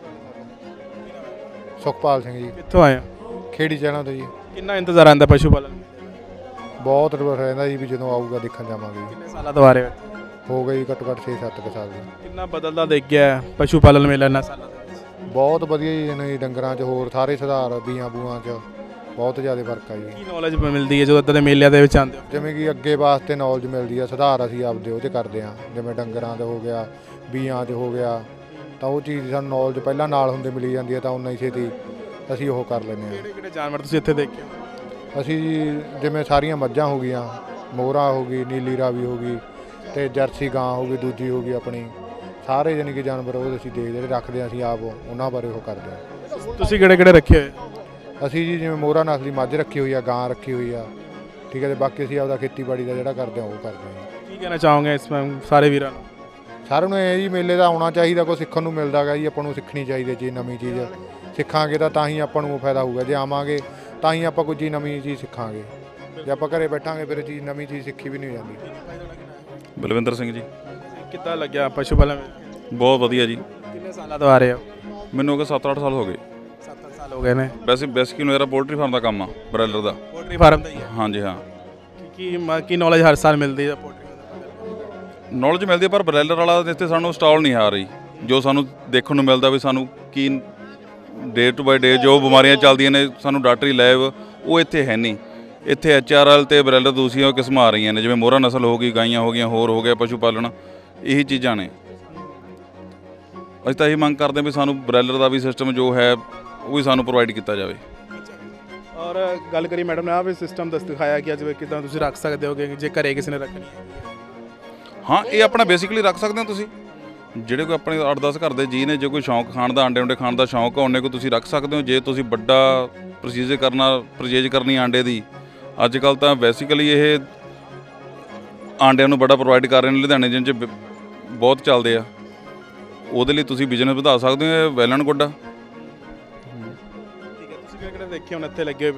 ਸੁਖਪਾਲ ਸਿੰਘ ਜੀ, ਕਿੱਥੋਂ ਆਏ ਹੋ? ਖੇੜੀ ਚਹਿਣਾ ਤੋਂ ਜੀ। ਕਿੰਨਾ ਇੰਤਜ਼ਾਰ ਆਉਂਦਾ ਪਸ਼ੂ ਪਾਲਣ? ਬਹੁਤ ਰਹਿੰਦਾ ਜੀ ਵੀ ਜਦੋਂ ਆਊਗਾ ਦੇਖਣ ਜਾਵਾਂਗੇ ਜੀ। ਕਿੰਨੇ ਸਾਲਾਂ ਤੋਂ ਆ ਰਹੇ ਹੋ? ਹੋ ਗਈ ਘੱਟੋ ਘੱਟ ਛੇ ਸੱਤ ਕੁ ਸਾਲ ਜੀ। ਕਿੰਨਾ ਬਦਲਦਾ ਦੇਖ ਗਿਆ ਪਸ਼ੂ ਪਾਲਣ ਮੇਲਾ ਇਹਨਾਂ ਸਾਲਾਂ ਦੇ ਵਿੱਚ? ਬਹੁਤ ਵਧੀਆ ਜੀ, ਇਹਨਾਂ ਦੀ ਡੰਗਰਾਂ 'ਚ ਹੋਰ ਸਾਰੇ ਸੁਧਾਰ, ਬੀਆਂ ਬੂਆਂ 'ਚ ਬਹੁਤ ਜ਼ਿਆਦਾ ਫਰਕ ਆ ਜੀ। ਕੀ ਨੌਲੇਜ ਮਿਲਦੀ ਹੈ ਜਦੋਂ ਇੱਦਾਂ ਦੇ ਮੇਲਿਆਂ ਦੇ ਵਿੱਚ ਆਉਂਦੇ ਹੋ? ਜਿਵੇਂ ਕਿ ਅੱਗੇ ਵਾਸਤੇ ਨੌਲੇਜ ਮਿਲਦੀ ਆ, ਸੁਧਾਰ ਅਸੀਂ ਆਪਦੇ ਉਹ 'ਚ ਕਰਦੇ ਹਾਂ। ਜਿਵੇਂ ਡੰਗਰਾਂ 'ਚ ਹੋ ਗਿਆ, ਬੀਆਂ 'ਚ ਹੋ ਗਿਆ, ਤਾਂ ਉਹ ਚੀਜ਼ ਸਾਨੂੰ ਨੌਲੇਜ ਪਹਿਲਾਂ ਨਾਲ ਹੁੰਦੇ ਮਿਲੀ ਜਾਂਦੀ ਹੈ, ਤਾਂ ਉਨਾ ਹੀ ਛੇਤੀ ਅਸੀਂ ਉਹ ਕਰ ਲੈਂਦੇ ਹਾਂ। ਕਿਹੜੇ ਕਿਹੜੇ ਜਾਨਵਰ ਤੁਸੀਂ ਇੱਥੇ ਦੇਖੇ? ਅਸੀਂ ਜੀ ਜਿਵੇਂ ਸਾਰੀਆਂ ਮੱਝਾਂ ਹੋ ਗਈਆਂ, ਮੋਹਰਾ ਹੋ ਗਈ, ਨੀਲੀ ਰਾਵੀ ਹੋ ਗਈ, ਅਤੇ ਜਰਸੀ ਗਾਂ ਹੋ ਗਈ, ਦੂਜੀ ਹੋ ਗਈ ਆਪਣੀ, ਸਾਰੇ ਜਾਣੀ ਕਿ ਜਾਨਵਰ ਉਹ ਅਸੀਂ ਦੇਖ ਜਿਹੜੇ ਰੱਖਦੇ ਹਾਂ, ਅਸੀਂ ਆਪ ਉਹਨਾਂ ਬਾਰੇ ਉਹ ਕਰਦੇ ਹਾਂ। ਤੁਸੀਂ ਕਿਹੜੇ ਕਿਹੜੇ ਰੱਖੇ ਹੋਏ? ਅਸੀਂ ਜੀ ਜਿਵੇਂ ਮੋਹਰਾ ਨਸਲੀ ਮੱਝ ਰੱਖੀ ਹੋਈ ਆ, ਗਾਂ ਰੱਖੀ ਹੋਈ ਆ, ਠੀਕ ਹੈ। ਅਤੇ ਬਾਕੀ ਅਸੀਂ ਆਪਦਾ ਖੇਤੀਬਾੜੀ ਦਾ ਜਿਹੜਾ ਕਰਦੇ ਹਾਂ ਉਹ ਕਰਦੇ ਹਾਂ। ਕੀ ਕਹਿਣਾ ਚਾਹੋਗੇ ਇਸ ਸਾਰੇ ਵੀਰਾਂ ਨੂੰ? ਸਾਰਿਆਂ ਨੂੰ ਇਹ ਜੀ ਮੇਲੇ ਦਾ ਆਉਣਾ ਚਾਹੀਦਾ, ਕੋਈ ਸਿੱਖਣ ਨੂੰ ਮਿਲਦਾ ਗਾ ਜੀ, ਆਪਾਂ ਨੂੰ ਸਿੱਖਣੀ ਚਾਹੀਦੀ ਚੀਜ਼, ਨਵੀਂ ਚੀਜ਼ ਸਿੱਖਾਂਗੇ ਤਾਂ ਤਾਂ ਹੀ ਆਪਾਂ ਨੂੰ ਫਾਇਦਾ ਹੋਊਗਾ। ਜੇ ਆਵਾਂਗੇ ਤਾਂ ਹੀ ਆਪਾਂ ਕੋਈ ਚੀਜ਼ ਨਵੀਂ ਚੀਜ਼ ਸਿੱਖਾਂਗੇ, ਜੇ ਆਪਾਂ ਘਰੇ ਬੈਠਾਂਗੇ ਫਿਰ ਚੀਜ਼ ਨਵੀਂ ਚੀਜ਼ ਸਿੱਖੀ ਵੀ ਨਹੀਂ ਜਾਂਦੀ। ਬਲਵਿੰਦਰ ਸਿੰਘ ਜੀ। ਕਿੱਦਾਂ ਲੱਗਿਆ ਪਸ਼ੂ ਪਾਲਣ? ਬਹੁਤ ਵਧੀਆ ਜੀ। ਕਿੰਨੇ ਸਾਲਾਂ ਤੋਂ ਆ ਰਹੇ ਹੋ? ਮੈਨੂੰ ਹੋ ਗਏ ਸੱਤ ਅੱਠ ਸਾਲ ਹੋ ਗਏ। ਸੱਤ ਅੱਠ ਸਾਲ ਹੋ ਗਏ ਨੇ। ਵੈਸੇ ਬੇਸਿਕਲੀ ਮੇਰਾ ਪੋਲਟਰੀ ਫਾਰਮ ਦਾ ਕੰਮ ਆ, ਬ੍ਰਾਇਲਰ ਦਾ। ਪੋਲਟਰੀ ਫਾਰਮ ਦਾ ਹੀ ਹੈ? ਹਾਂਜੀ ਹਾਂ। ਕੀ ਕੀ ਨੌਲੇਜ ਹਰ ਸਾਲ ਮਿਲਦੀ ਹੈ ਪੋਲਟਰੀ? ਨੌਲੇਜ ਮਿਲਦੀ ਹੈ, ਪਰ ਬ੍ਰਾਇਲਰ ਵਾਲਾ ਇੱਥੇ ਸਾਨੂੰ ਸਟਾਲ ਨਹੀਂ ਆ ਰਹੀ। ਜੋ ਸਾਨੂੰ ਦੇਖਣ ਨੂੰ ਮਿਲਦਾ ਵੀ ਸਾਨੂੰ ਕੀ ਡੇ ਟੂ ਬਾਈ ਡੇ ਜੋ ਬਿਮਾਰੀਆਂ ਚੱਲਦੀਆਂ ਨੇ, ਸਾਨੂੰ ਡਾਕਟਰੀ ਲੈਬ ਉਹ ਇੱਥੇ ਹੈ ਨਹੀਂ। ਇੱਥੇ ਐਚ ਆਰ ਐਲ ਅਤੇ ਬ੍ਰਾਇਲਰ ਦੂਸਰੀਆਂ ਕਿਸਮਾਂ ਆ ਰਹੀਆਂ ਨੇ, ਜਿਵੇਂ ਮੋਹਰਾ ਨਸਲ ਹੋ ਗਈ, ਗਾਈਆਂ ਹੋ ਗਈਆਂ, ਹੋਰ ਹੋ ਗਿਆ ਪਸ਼ੂ ਪਾਲਣ, ਇਹੀ ਚੀਜ਼ਾਂ ਨੇ। ਅਸੀਂ ਤਾਂ ਇਹੀ ਮੰਗ ਕਰਦੇ ਹਾਂ ਵੀ ਸਾਨੂੰ ਬ੍ਰਾਇਲਰ ਦਾ ਵੀ ਸਿਸਟਮ ਜੋ ਹੈ ਉਹ ਵੀ ਸਾਨੂੰ ਪ੍ਰੋਵਾਈਡ ਕੀਤਾ ਜਾਵੇ। ਔਰ ਗੱਲ ਕਰੀ ਮੈਡਮ ਨੇ ਆ ਵੀ ਸਿਸਟਮ ਦੱਸ ਦਿਖਾਇਆ ਕਿ ਜਿਵੇਂ ਕਿੱਦਾਂ ਤੁਸੀਂ ਰੱਖ ਸਕਦੇ ਹੋਗੇ ਜੇ ਘਰੇ ਕਿਸੇ ਨੇ ਰੱਖਣੀ ਹੈ। ਹਾਂ, ਇਹ ਆਪਣਾ ਬੇਸਿਕਲੀ ਰੱਖ ਸਕਦੇ ਹੋ ਤੁਸੀਂ। ਜਿਹੜੇ ਕੋਈ ਆਪਣੇ ਅੱਠ ਦਸ ਘਰ ਦੇ ਜੀ ਨੇ, ਜੇ ਕੋਈ ਸ਼ੌਂਕ ਖਾਣ ਦਾ, ਆਂਡੇ ਉਂਡੇ ਖਾਣ ਦਾ ਸ਼ੌਂਕ ਆ, ਉਹਨੇ ਕੋ ਤੁਸੀਂ ਰੱਖ ਸਕਦੇ ਹੋ। ਜੇ ਤੁਸੀਂ ਵੱਡਾ ਪ੍ਰੋਸੀਜਰ ਕਰਨਾ ਪਰਚੇਜ ਕਰਨੀ ਆਂਡੇ ਦੀ, ਅੱਜ ਕੱਲ੍ਹ ਤਾਂ ਬੇਸਿਕਲੀ ਇਹ ਆਂਡਿਆਂ ਨੂੰ ਬੜਾ ਪ੍ਰੋਵਾਈਡ ਕਰ ਰਹੇ ਨੇ, ਲੁਧਿਆਣੇ ਜਿਨ 'ਚ ਬਹੁਤ ਚੱਲਦੇ ਆ। ਉਹਦੇ ਲਈ ਤੁਸੀਂ ਬਿਜ਼ਨਸ ਵਧਾ ਸਕਦੇ ਹੋ, ਵੈਲ ਐਂਡ ਗੁੱਡ ਆ। ਠੀਕ ਹੈ, ਤੁਸੀਂ ਕਿਹੜੇ ਕਿਹੜੇ ਦੇਖੇ ਹੁਣ ਇੱਥੇ ਲੱਗੇ?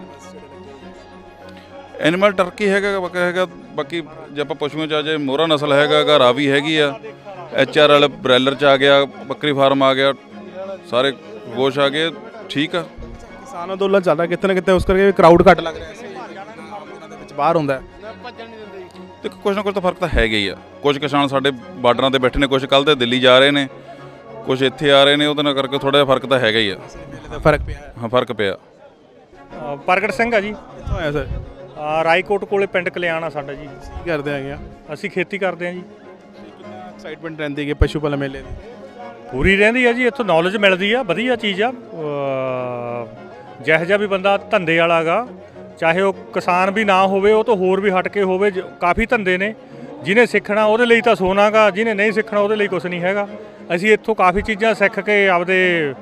ਐਨੀਮਲ ਟਰਕੀ ਹੈਗਾ, ਬਾਕੀ ਹੈਗਾ। ਬਾਕੀ ਜੇ ਆਪਾਂ ਪਸ਼ੂਆਂ 'ਚ ਆ ਜਾਏ, ਮੋਹਰਾ ਨਸਲ ਹੈਗਾ ਗਾ, ਰਾਵੀ ਹੈਗੀ ਆ, ਐਚ ਆਰ ਐਲ ਬ੍ਰਾਇਲਰ 'ਚ ਆ ਗਿਆ, ਬੱਕਰੀ ਫਾਰਮ ਆ ਗਿਆ, ਸਾਰੇ ਗੋਸ਼ ਆ ਗਏ। ਠੀਕ ਆ। ਕਿਸਾਨ ਅੰਦੋਲਨ ਚੱਲਦਾ ਕਿਤੇ ਨਾ ਕਿਤੇ, ਉਸ ਕਰਕੇ ਕਰਾਊਡ ਘੱਟ ਲੱਗ ਰਿਹਾ ਸੀ ਉਹਨਾਂ ਦੇ ਵਿੱਚ ਬਾਹਰ ਹੁੰਦਾ। ਦੇਖੋ, ਕੁਛ ਨਾ ਕੁਛ ਤਾਂ ਫਰਕ ਤਾਂ ਹੈਗਾ ਹੀ ਆ। ਕੁਝ ਕਿਸਾਨ ਸਾਡੇ ਬਾਰਡਰਾਂ 'ਤੇ ਬੈਠੇ ਨੇ, ਕੁਛ ਕੱਲ੍ਹ ਤੇ ਦਿੱਲੀ ਜਾ ਰਹੇ ਨੇ, ਕੁਛ ਇੱਥੇ ਆ ਰਹੇ ਨੇ, ਉਹਦੇ ਨਾਲ ਕਰਕੇ ਥੋੜ੍ਹਾ ਜਿਹਾ ਫਰਕ ਤਾਂ ਹੈਗਾ ਹੀ ਆ। ਫਰਕ ਪਿਆ? ਹਾਂ, ਫਰਕ ਪਿਆ। ਪ੍ਰਗਟ ਸਿੰਘ ਆ ਜੀ। ਕਿੱਥੋਂ ਆਇਆ ਸਰ? ਰਾਏਕੋਟ ਕੋਲੇ ਪਿੰਡ ਕਲਿਆਣ ਆ ਸਾਡਾ ਜੀ। ਕੀ ਕਰਦੇ ਹੈਗੇ? ਅਸੀਂ ਖੇਤੀ ਕਰਦੇ ਹਾਂ ਜੀ। ਕਿੰਨਾ ਐਕਸਾਈਟਮੈਂਟ ਰਹਿੰਦੀ ਹੈ ਪਸ਼ੂ ਪਾਲਣ ਮੇਲੇ ਦੀ? ਪੂਰੀ ਰਹਿੰਦੀ ਆ ਜੀ, ਇੱਥੋਂ ਨੌਲੇਜ ਮਿਲਦੀ ਆ, ਵਧੀਆ ਚੀਜ਼ ਆ। ਜਿਹੋ ਜਿਹਾ ਵੀ ਬੰਦਾ ਧੰਦੇ ਵਾਲਾ ਗਾ, ਚਾਹੇ ਉਹ ਕਿਸਾਨ ਵੀ ਨਾ ਹੋਵੇ, ਉਹ ਤੋਂ ਹੋਰ ਵੀ ਹਟ ਕੇ ਹੋਵੇ, ਕਾਫੀ ਧੰਦੇ ਨੇ। ਜਿਹਨੇ ਸਿੱਖਣਾ ਉਹਦੇ ਲਈ ਤਾਂ ਸੋਨਾ ਗਾ, ਜਿਹਨੇ ਨਹੀਂ ਸਿੱਖਣਾ ਉਹਦੇ ਲਈ ਕੁਛ ਨਹੀਂ ਹੈਗਾ। ਅਸੀਂ ਇੱਥੋਂ ਕਾਫੀ ਚੀਜ਼ਾਂ ਸਿੱਖ ਕੇ ਆਪਦੇ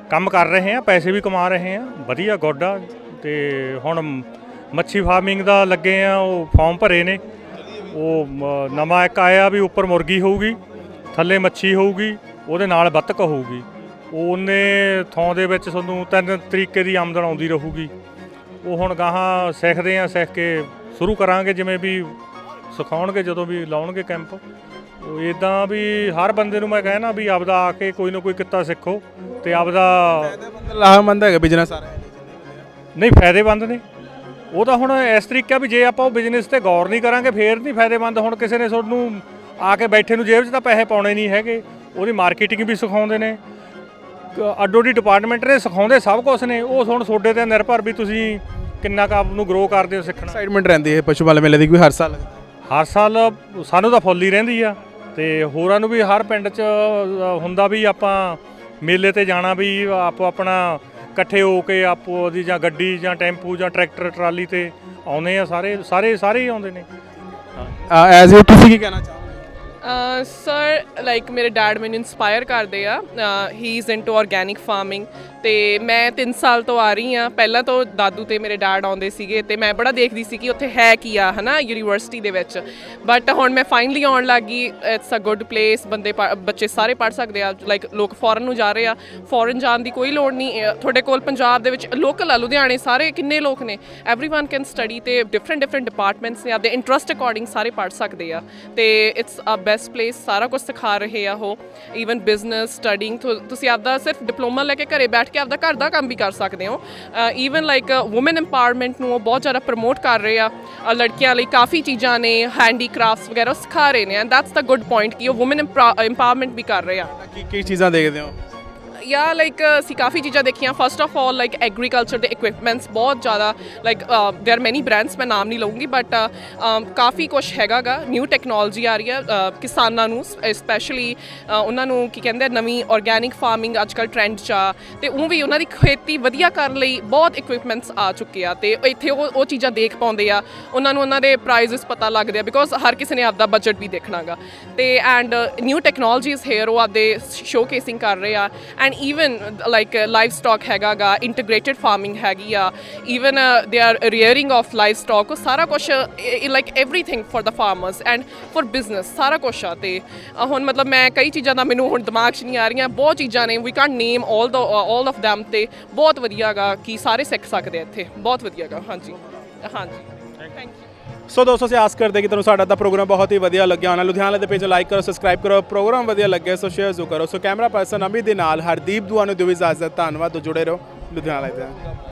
ਕੰਮ ਕਰ ਰਹੇ ਹਾਂ, ਪੈਸੇ ਵੀ ਕਮਾ ਰਹੇ ਹਾਂ, ਵਧੀਆ ਗੁੱਡ ਆ। ਤੇ ਹੁਣ ਮੱਛੀ ਫਾਰਮਿੰਗ ਦਾ ਲੱਗੇ ਆ, ਉਹ ਫਾਰਮ ਭਰੇ ਨੇ। ਉਹ ਮ- ਨਵਾਂ ਇੱਕ ਆਇਆ ਵੀ ਉੱਪਰ ਮੁਰਗੀ ਹੋਊਗੀ, ਥੱਲੇ ਮੱਛੀ ਹੋਊਗੀ, ਉਹਦੇ ਨਾਲ ਬੱਤਕ ਹੋਊਗੀ। ਉਹਨੇ ਥਾਂ ਦੇ ਵਿੱਚ ਤੁਹਾਨੂੰ ਤਿੰਨ ਤਰੀਕੇ ਦੀ ਆਮਦਨ ਆਉਂਦੀ ਰਹੂਗੀ। ਉਹ ਹੁਣ ਗਾਹਾਂ ਸਿੱਖਦੇ ਆ, ਸਿੱਖ ਕੇ ਸ਼ੁਰੂ ਕਰਾਂਗੇ, ਜਿਵੇਂ ਵੀ ਸਿਖਾਉਣਗੇ, ਜਦੋਂ ਵੀ ਲਾਉਣਗੇ ਕੈਂਪ। ਉਹ ਇੱਦਾਂ ਵੀ ਹਰ ਬੰਦੇ ਨੂੰ ਮੈਂ ਕਹਿਣਾ ਵੀ ਆਪਦਾ ਆ ਕੇ ਕੋਈ ਨਾ ਕੋਈ ਕਿੱਤਾ ਸਿੱਖੋ ਤੇ ਆਪਦਾ। ਲਾਹਮੰਦ ਹੈਗਾ ਬਿਜ਼ਨਸ ਸਾਰਾ? ਨਹੀਂ, ਫਾਇਦੇਮੰਦ ਨੇ। ਉਹ ਤਾਂ ਹੁਣ ਇਸ ਤਰੀਕਾ ਵੀ ਜੇ ਆਪਾਂ ਉਹ ਬਿਜ਼ਨਸ ਤੇ ਗੌਰ ਨਹੀਂ ਕਰਾਂਗੇ ਫੇਰ ਨਹੀਂ ਫਾਇਦੇਮੰਦ। ਹੁਣ ਕਿਸੇ ਨੇ ਤੁਹਾਨੂੰ ਆ ਕੇ ਬੈਠੇ ਨੂੰ ਜੇਬ 'ਚ ਤਾਂ ਪੈਸੇ ਪਾਉਣੇ ਨਹੀਂ ਹੈਗੇ। ਉਹਦੀ ਮਾਰਕੀਟਿੰਗ ਵੀ ਸਿਖਾਉਂਦੇ ਨੇ, ਅੱਡੋ ਅੱਡੀ ਡਿਪਾਰਟਮੈਂਟ ਨੇ, ਸਿਖਾਉਂਦੇ ਸਭ ਕੁਛ ਨੇ। ਉਹ ਹੁਣ ਤੁਹਾਡੇ 'ਤੇ ਨਿਰਭਰ ਵੀ ਤੁਸੀਂ ਕਿੰਨਾ ਕੁ ਆਪ ਨੂੰ ਗਰੋ ਕਰਦੇ ਹੋ, ਸਿੱਖਣਾ। ਐਕਸਾਈਟਮੈਂਟ ਰਹਿੰਦੀ ਹੈ ਪਸ਼ੂ ਪਾਲਣ ਮੇਲੇ ਦੀ ਕੋਈ ਹਰ ਸਾਲ? ਹਰ ਸਾਲ ਸਾਨੂੰ ਤਾਂ ਫੁੱਲ ਹੀ ਰਹਿੰਦੀ ਆ, ਤੇ ਹੋਰਾਂ ਨੂੰ ਵੀ ਹਰ ਪਿੰਡ 'ਚ ਹੁੰਦਾ ਵੀ ਆਪਾਂ ਮੇਲੇ ਤੇ ਜਾਣਾ, ਵੀ ਆਪੋ ਆਪਣਾ ਇਕੱਠੇ ਹੋ ਕੇ ਆਪੋ ਦੀ ਜਾਂ ਗੱਡੀ ਜਾਂ ਟੈਂਪੂ ਜਾਂ ਟਰੈਕਟਰ ਟਰਾਲੀ ਤੇ ਆਉਂਦੇ ਆ। ਸਾਰੇ ਸਾਰੇ ਸਾਰੇ ਹੀ ਆਉਂਦੇ ਨੇ। ਐਜ਼ ਏ ਤੁਸੀਂ ਕੀ ਕਹਿਣਾ ਚਾਹੋਗੇ? ਸਰ ਲਾਈਕ ਮੇਰੇ ਡੈਡ ਮੈਨੂੰ ਇਨਸਪਾਇਰ ਕਰਦੇ ਆ। He is into organic farming, ਤੇ ਮੈਂ ਤਿੰਨ ਸਾਲ ਤੋਂ ਆ ਰਹੀ ਹਾਂ। ਪਹਿਲਾਂ ਤੋਂ ਦਾਦੂ ਤੇ ਮੇਰੇ ਡੈਡ ਆਉਂਦੇ ਸੀਗੇ, ਤੇ ਮੈਂ ਬੜਾ ਦੇਖਦੀ ਸੀ ਕਿ ਉੱਥੇ ਹੈ ਕੀ ਆ, ਹੈ ਨਾ, ਯੂਨੀਵਰਸਿਟੀ ਦੇ ਵਿੱਚ। ਬਟ ਹੁਣ ਮੈਂ ਫਾਈਨਲੀ ਆਉਣ ਲੱਗ ਗਈ। ਇਟਸ ਅ ਗੁੱਡ ਪਲੇਸ, ਬੰਦੇ ਬੱਚੇ ਸਾਰੇ ਪੜ੍ਹ ਸਕਦੇ ਆ। ਲਾਈਕ ਲੋਕ ਫੋਰਨ ਨੂੰ ਜਾ ਰਹੇ ਆ, ਫੋਰਨ ਜਾਣ ਦੀ ਕੋਈ ਲੋੜ ਨਹੀਂ। ਤੁਹਾਡੇ ਕੋਲ ਪੰਜਾਬ ਦੇ ਵਿੱਚ ਲੋਕਲ ਆ, ਲੁਧਿਆਣੇ ਸਾਰੇ ਕਿੰਨੇ ਲੋਕ ਨੇ, ਐਵਰੀਵਨ ਕੈਨ ਸਟੱਡੀ, ਤੇ ਡਿਫਰੈਂਟ ਡਿਫਰੈਂਟ ਡਿਪਾਰਟਮੈਂਟਸ ਨੇ, ਆਪਦੇ ਇੰਟਰਸਟ ਅਕੋਰਡਿੰਗ ਸਾਰੇ ਪੜ੍ਹ ਸਕਦੇ ਆ। ਤੇ ਇਟਸ ਅ ਬੈਸਟ ਪਲੇਸ, ਸਾਰਾ ਕੁਝ ਸਿਖਾ ਰਹੇ ਆ ਉਹ। ਈਵਨ ਬਿਜ਼ਨਸ, ਸਟੱਡਿੰਗ, ਤੁਸੀਂ ਆਪਦਾ ਸਿਰਫ ਡਿਪਲੋਮਾ ਲੈ ਕੇ ਘਰੇ ਬੈਠ ਕੇ ਆਪਦਾ ਘਰ ਦਾ ਕੰਮ ਵੀ ਕਰ ਸਕਦੇ ਹੋ। ਈਵਨ ਲਾਈਕ ਵੂਮਨ ਇੰਪਾਵਰਮੈਂਟ ਨੂੰ ਉਹ ਬਹੁਤ ਜ਼ਿਆਦਾ ਪ੍ਰਮੋਟ ਕਰ ਰਹੇ ਆ। ਲੜਕੀਆਂ ਲਈ ਕਾਫੀ ਚੀਜ਼ਾਂ ਨੇ, ਹੈਂਡੀਕ੍ਰਾਫਟਸ ਵਗੈਰਾ ਸਿਖਾ ਰਹੇ ਨੇ। And that's the good point ਕਿ ਉਹ ਵੂਮਨ ਇੰਪਾਵਰਮੈਂਟ ਵੀ ਕਰ ਰਹੇ ਆ। ਕੀ ਕੀ ਚੀਜ਼ਾਂ ਦੇਖਦੇ ਹੋ? ਯਾ ਲਾਈਕ ਅਸੀਂ ਕਾਫੀ ਚੀਜ਼ਾਂ ਦੇਖੀਆਂ। First of all like agriculture ਦੇ ਇਕਵਿਪਮੈਂਟਸ ਬਹੁਤ ਜ਼ਿਆਦਾ, ਲਾਈਕ ਦੇਰ ਆਰ ਮੈਨੀ ਬ੍ਰਾਂਡਸ, ਮੈਂ ਨਾਮ ਨਹੀਂ ਲਊਂਗੀ, ਬਟ ਕਾਫੀ ਕੁਛ ਹੈਗਾ ਗਾ। ਨਿਊ ਟੈਕਨੋਲੋਜੀ ਆ ਰਹੀ ਹੈ ਕਿਸਾਨਾਂ ਨੂੰ, ਸਪੈਸ਼ਲੀ ਉਹਨਾਂ ਨੂੰ ਕੀ ਕਹਿੰਦੇ, ਨਵੀਂ ਔਰਗੈਨਿਕ ਫਾਰਮਿੰਗ ਅੱਜ ਕੱਲ੍ਹ ਟਰੈਂਡ 'ਚ ਆ, ਅਤੇ ਉਹ ਵੀ ਉਹਨਾਂ ਦੀ ਖੇਤੀ ਵਧੀਆ ਕਰਨ ਲਈ ਬਹੁਤ ਇਕਵਿਪਮੈਂਟਸ ਆ ਚੁੱਕੇ ਆ। ਅਤੇ ਇੱਥੇ ਉਹ ਉਹ ਚੀਜ਼ਾਂ ਦੇਖ ਪਾਉਂਦੇ ਆ, ਉਹਨਾਂ ਨੂੰ ਉਹਨਾਂ ਦੇ ਪ੍ਰਾਈਜ਼ਸ ਪਤਾ ਲੱਗਦੇ ਆ, ਬਿਕੋਜ਼ ਹਰ ਕਿਸੇ ਨੇ ਆਪਦਾ ਬਜਟ ਵੀ ਦੇਖਣਾ ਗਾ। ਅਤੇ ਐਂਡ ਨਿਊ ਟੈਕਨੋਲੋਜੀਜ਼ ਹੇਅਰ ਉਹ ਆਪਦੇ ਸ਼ੋਕੇਸਿੰਗ ਕਰ ਰਹੇ ਆ। And even like livestock ਹੈਗਾ ਗਾ, ਇੰਟੀਗ੍ਰੇਟਿਡ ਫਾਰਮਿੰਗ ਹੈਗੀ ਆ। Even they are rearing of livestock, ਉਹ ਸਾਰਾ ਕੁਛ like everything for the farmers and for business, ਸਾਰਾ ਕੁਛ ਆ। ਅਤੇ ਹੁਣ ਮਤਲਬ ਮੈਂ ਕਈ ਚੀਜ਼ਾਂ ਦਾ ਮੈਨੂੰ ਹੁਣ ਦਿਮਾਗ 'ਚ ਨਹੀਂ ਆ ਰਹੀਆਂ, ਬਹੁਤ ਚੀਜ਼ਾਂ ਨੇ, we can't name all the all of them. ਅਤੇ ਬਹੁਤ ਵਧੀਆ ਗਾ ਕਿ ਸਾਰੇ ਸਿੱਖ ਸਕਦੇ ਆ ਇੱਥੇ, ਬਹੁਤ ਵਧੀਆ ਗਾ। ਹਾਂਜੀ ਹਾਂਜੀ, ਥੈਂਕ ਯੂ। ਸੋ ਦੋਸਤੋ, ਅਸੀਂ ਆਸ ਕਰਦੇ ਕਿ ਤੁਹਾਨੂੰ ਸਾਡਾ ਦਾ ਪ੍ਰੋਗਰਾਮ ਬਹੁਤ ਹੀ ਵਧੀਆ ਲੱਗਿਆ ਹੋਣਾ। ਲੁਧਿਆਣਾ ਦੇ ਪੇਜ ਲਾਈਕ ਕਰੋ, ਸਬਸਕ੍ਰਾਈਬ ਕਰੋ। ਪ੍ਰੋਗਰਾਮ ਵਧੀਆ ਲੱਗਿਆ ਸੋ ਸ਼ੇਅਰ ਜ਼ਰੂਰ ਕਰੋ। ਸੋ ਕੈਮਰਾ ਪਰਸਨ ਅਮਿਤ ਦੇ ਨਾਲ ਹਰਦੀਪ ਦੁਆ ਨੂੰ ਦਿਓ ਇਜਾਜ਼ਤ। ਧੰਨਵਾਦ, ਤੋਂ ਜੁੜੇ ਰਹੋ ਲੁਧਿਆਣਾ ਲਾਈਵ।